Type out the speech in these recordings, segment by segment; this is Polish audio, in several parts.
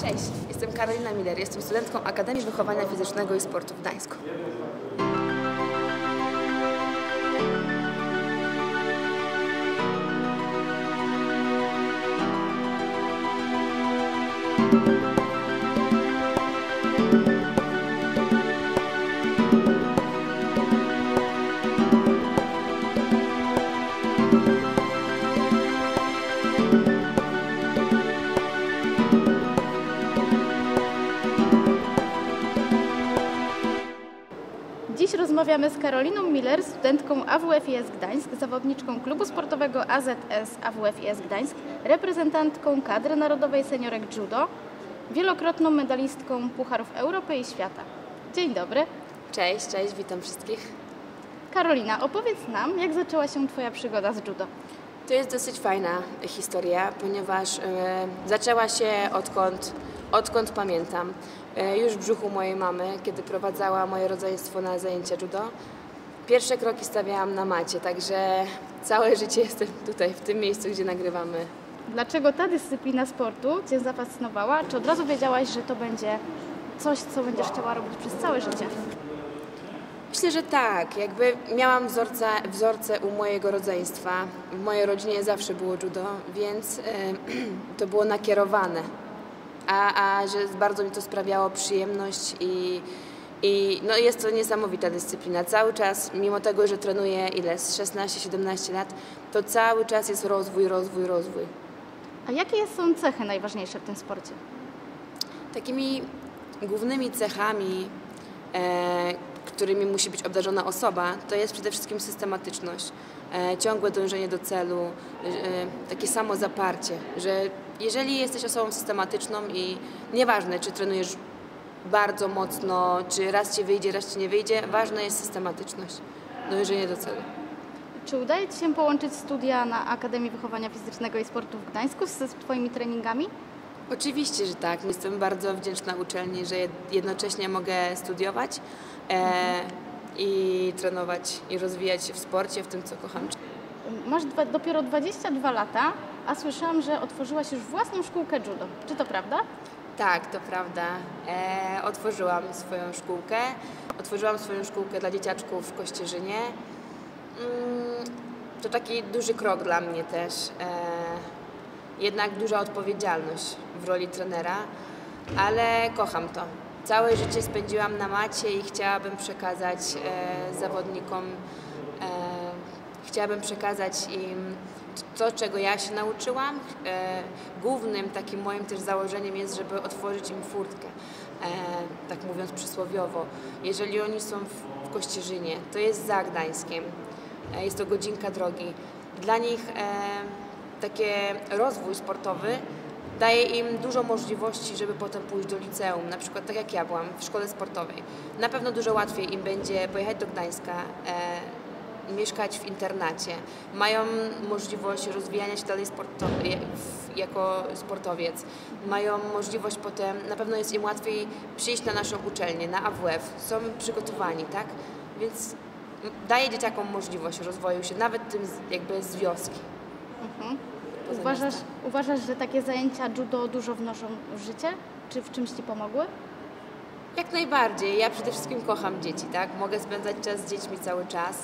Cześć, jestem Karolina Miller, jestem studentką Akademii Wychowania Fizycznego i Sportu w Gdańsku. Dziś rozmawiamy z Karoliną Miller, studentką AWF-IS Gdańsk, zawodniczką klubu sportowego AZS AWF-IS Gdańsk, reprezentantką kadry narodowej seniorek judo, wielokrotną medalistką Pucharów Europy i Świata. Dzień dobry. Cześć, witam wszystkich. Karolina, opowiedz nam, jak zaczęła się Twoja przygoda z judo? To jest dosyć fajna historia, ponieważ zaczęła się odkąd pamiętam. Już w brzuchu mojej mamy, kiedy prowadzała moje rodzeństwo na zajęcia judo. Pierwsze kroki stawiałam na macie, także całe życie jestem tutaj, w tym miejscu, gdzie nagrywamy. Dlaczego ta dyscyplina sportu Cię zafascynowała? Czy od razu wiedziałaś, że to będzie coś, co będziesz chciała robić przez całe życie? Myślę, że tak. Jakby miałam wzorce u mojego rodzeństwa. W mojej rodzinie zawsze było judo, więc to było nakierowane. A że bardzo mi to sprawiało przyjemność i no jest to niesamowita dyscyplina. Cały czas, mimo tego, że trenuję 16-17 lat, to cały czas jest rozwój. A jakie są cechy najważniejsze w tym sporcie? Takimi głównymi cechami, którymi musi być obdarzona osoba, to jest przede wszystkim systematyczność, ciągłe dążenie do celu, takie samo zaparcie, że jeżeli jesteś osobą systematyczną i nieważne, czy trenujesz bardzo mocno, czy raz Ci wyjdzie, raz Ci nie wyjdzie, ważna jest systematyczność, dążenie do celu. Czy udaje Ci się połączyć studia na Akademii Wychowania Fizycznego i Sportu w Gdańsku z Twoimi treningami? Oczywiście, że tak. Jestem bardzo wdzięczna uczelni, że jednocześnie mogę studiować i trenować i rozwijać się w sporcie, w tym, co kocham. Masz dopiero 22 lata, a słyszałam, że otworzyłaś już własną szkółkę judo. Czy to prawda? Tak, to prawda. Otworzyłam swoją szkółkę dla dzieciaczków w Kościerzynie. To taki duży krok dla mnie też. Jednak duża odpowiedzialność w roli trenera, ale kocham to. Całe życie spędziłam na macie i chciałabym przekazać zawodnikom, chciałabym przekazać im to, czego ja się nauczyłam. Głównym takim moim też założeniem jest, żeby otworzyć im furtkę, tak mówiąc przysłowiowo. Jeżeli oni są w Kościerzynie, to jest za Gdańskiem, jest to godzinka drogi. Dla nich taki rozwój sportowy daje im dużo możliwości, żeby potem pójść do liceum, na przykład tak jak ja byłam w szkole sportowej. Na pewno dużo łatwiej im będzie pojechać do Gdańska, mieszkać w internacie. Mają możliwość rozwijania się dalej jako sportowiec. Mają możliwość potem, na pewno jest im łatwiej przyjść na naszą uczelnię, na AWF. Są przygotowani, tak? Więc daje dzieciakom możliwość rozwoju się, nawet tym jakby z wioski. Uważasz, że takie zajęcia judo dużo wnoszą w życie? Czy w czymś Ci pomogły? Jak najbardziej. Ja przede wszystkim kocham dzieci, tak? Mogę spędzać czas z dziećmi cały czas.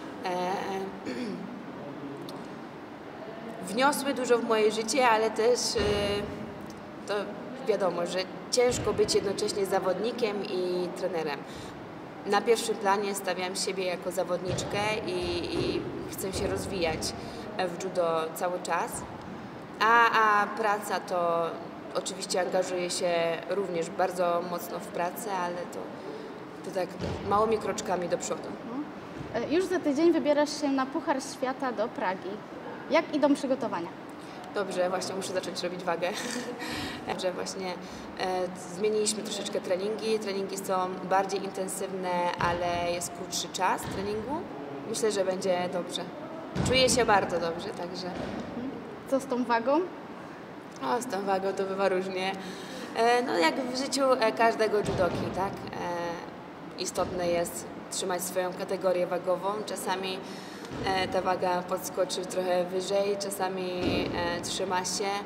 Wniosły dużo w moje życie, ale też to wiadomo, że ciężko być jednocześnie zawodnikiem i trenerem. Na pierwszym planie stawiam siebie jako zawodniczkę i chcę się rozwijać w judo cały czas, a praca to oczywiście angażuję się również bardzo mocno w pracę, ale to tak małymi kroczkami do przodu. Już za tydzień wybierasz się na Puchar Świata do Pragi. Jak idą przygotowania? Dobrze, właśnie muszę zacząć robić wagę. Że właśnie zmieniliśmy troszeczkę treningi. Treningi są bardziej intensywne, ale jest krótszy czas treningu. Myślę, że będzie dobrze. Czuję się bardzo dobrze, także. Co z tą wagą? O, z tą wagą to bywa różnie. No jak w życiu każdego judoki, tak? Istotne jest trzymać swoją kategorię wagową. Czasami ta waga podskoczy trochę wyżej, czasami trzyma się.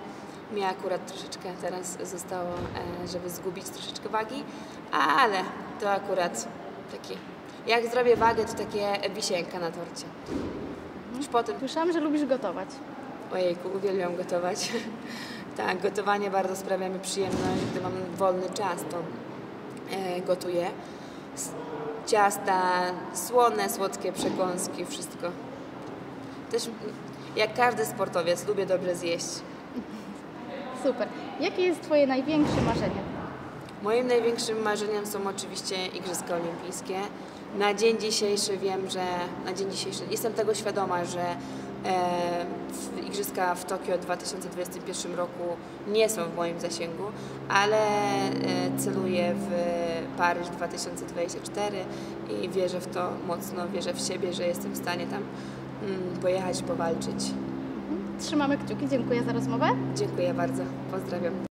Mi akurat troszeczkę teraz zostało, żeby zgubić troszeczkę wagi, ale to akurat taki, jak zrobię wagę, to takie wisienka na torcie. Już potem, Słyszałam, że lubisz gotować. ojejku, uwielbiam gotować. Tak, gotowanie bardzo sprawia mi przyjemność, gdy mam wolny czas, to gotuję. Ciasta, słone, słodkie przekąski, wszystko. Też jak każdy sportowiec lubię dobrze zjeść. Super. Jakie jest Twoje największe marzenie? Moim największym marzeniem są oczywiście Igrzyska Olimpijskie. Na dzień dzisiejszy wiem, że jestem tego świadoma, że Igrzyska w Tokio w 2021 roku nie są w moim zasięgu, ale celuję w Paryż 2024 i wierzę w to mocno, wierzę w siebie, że jestem w stanie tam pojechać, powalczyć. Trzymamy kciuki. Dziękuję za rozmowę. Dziękuję bardzo, pozdrawiam.